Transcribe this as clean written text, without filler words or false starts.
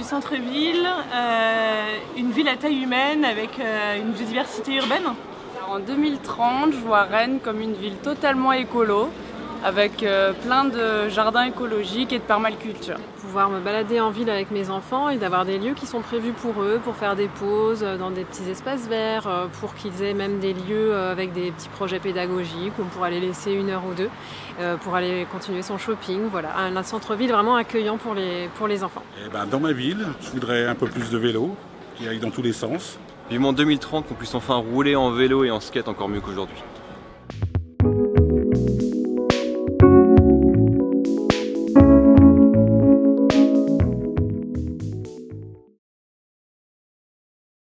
centre-ville, une ville à taille humaine avec une biodiversité urbaine. En 2030, je vois Rennes comme une ville totalement écolo, avec plein de jardins écologiques et de permaculture. Pouvoir me balader en ville avec mes enfants et d'avoir des lieux qui sont prévus pour eux, pour faire des pauses dans des petits espaces verts, pour qu'ils aient même des lieux avec des petits projets pédagogiques où on pourra les laisser 1 heure ou 2 pour aller continuer son shopping. Voilà, un centre-ville vraiment accueillant pour les enfants. Dans ma ville, je voudrais un peu plus de vélos qui aillent dans tous les sens. Vivement 2030, qu'on puisse enfin rouler en vélo et en skate encore mieux qu'aujourd'hui.